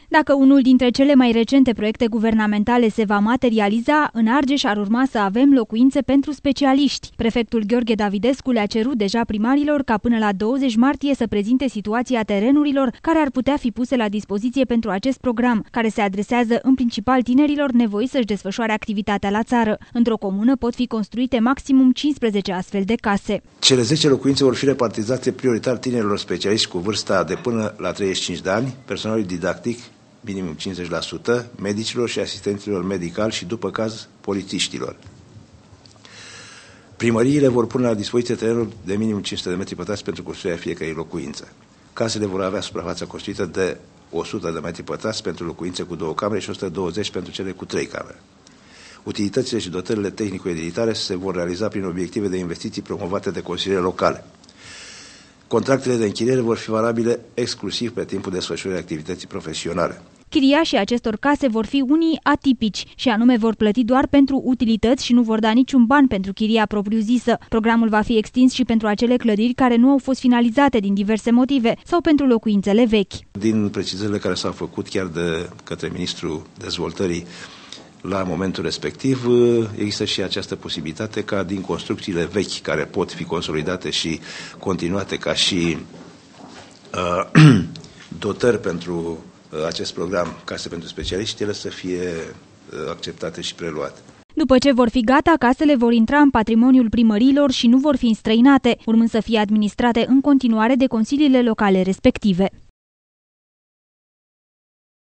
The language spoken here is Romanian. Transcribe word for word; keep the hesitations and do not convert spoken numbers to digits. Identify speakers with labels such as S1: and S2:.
S1: Dacă unul dintre cele mai recente proiecte guvernamentale se va materializa, în Argeș ar urma să avem locuințe pentru specialiști. Prefectul Gheorghe Davidescu le-a cerut deja primarilor ca până la douăzeci martie să prezinte situația terenurilor care ar putea fi puse la dispoziție pentru acest program, care se adresează în principal tinerilor nevoiți să-și desfășoare activitatea la țară. Într-o comună pot fi construite maximum cincisprezece astfel de case.
S2: Cele zece locuințe vor fi repartizate prioritar tinerilor specialiști cu vârsta de până la treizeci și cinci de ani, personalului didactic, minimum cincizeci la sută, medicilor și asistenților medicali și, după caz, polițiștilor. Primăriile vor pune la dispoziție terenuri de minim cinci sute de metri pătrați pentru construirea fiecărei locuințe. Casele vor avea suprafața construită de o sută de metri pătrați pentru locuințe cu două camere și o sută douăzeci pentru cele cu trei camere. Utilitățile și dotările tehnico-edilitare se vor realiza prin obiective de investiții promovate de consiliile locale. Contractele de închiriere vor fi valabile exclusiv pe timpul desfășurării activității profesionale.
S1: Chiriașii acestor case vor fi unii atipici, și anume vor plăti doar pentru utilități și nu vor da niciun ban pentru chiria propriu-zisă. Programul va fi extins și pentru acele clădiri care nu au fost finalizate din diverse motive sau pentru locuințele vechi.
S2: Din precizările care s-au făcut chiar de către Ministrul Dezvoltării la momentul respectiv, există și această posibilitate ca din construcțiile vechi care pot fi consolidate și continuate ca și uh, dotări pentru acest program Case pentru Specialiști, ele să fie acceptate și preluate.
S1: După ce vor fi gata, casele vor intra în patrimoniul primăriilor și nu vor fi înstrăinate, urmând să fie administrate în continuare de consiliile locale respective.